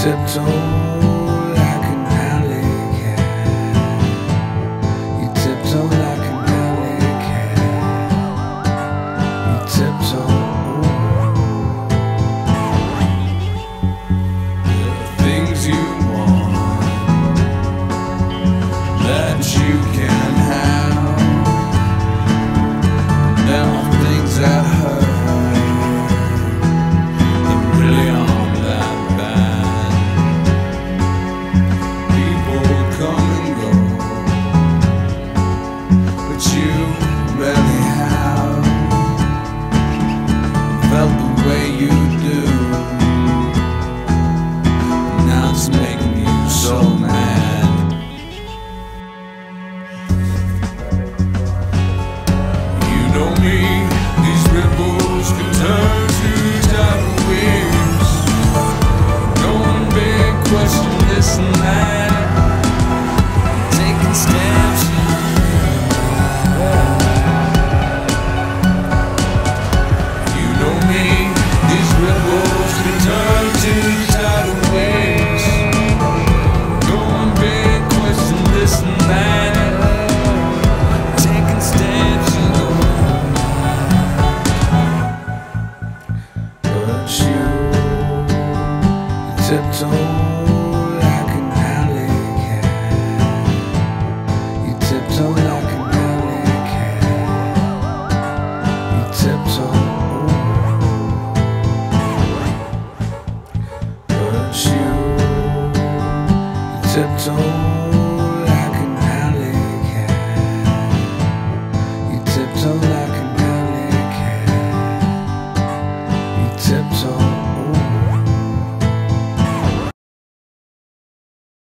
tiptoe like an alley cat. You tiptoe like an alley cat. You tiptoe. The things you want that you can have. There are things that hurt. Felt the way you do. Now it's making you so mad. You know me, these ripples can turn to tidal waves. No one big question this and that. Taking steps. Tiptoe like an alley cat. You tiptoe like an alley cat. You tiptoe. But you tiptoe